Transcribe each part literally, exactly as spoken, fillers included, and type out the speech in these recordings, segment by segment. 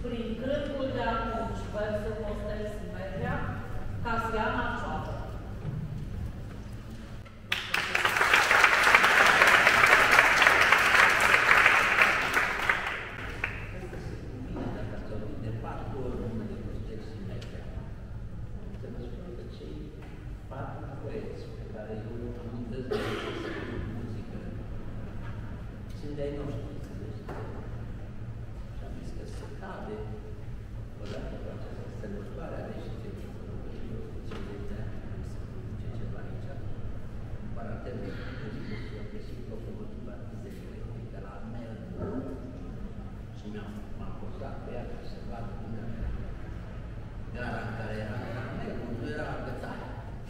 prin câmpul de atunci, versul Costel Simeria, Casiana Cioară. Dei noștri, înțelegi? Și am zis că se cade, odată cu această sărbătoare a reșitei și cincizeci de ani, să produce ceva aici, în paranteză, și am găsit locomotiva dizelului de la Melbourne și mi-am pozat pe ea ca să vadă până gara în care era Melbourne, nu era agățare.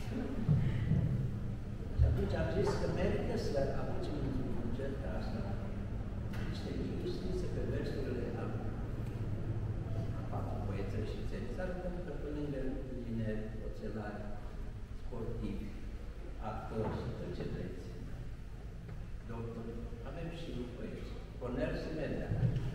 Și atunci am zis că merită să aducem în concerta asta niște lucruri scrise pe versurile a patru poeți și țărițari, pentru că pe lângă ingineri, oțelari, sportivi, actori și tot ce vreți, doctori, avem și poeți. Cornel Simeria,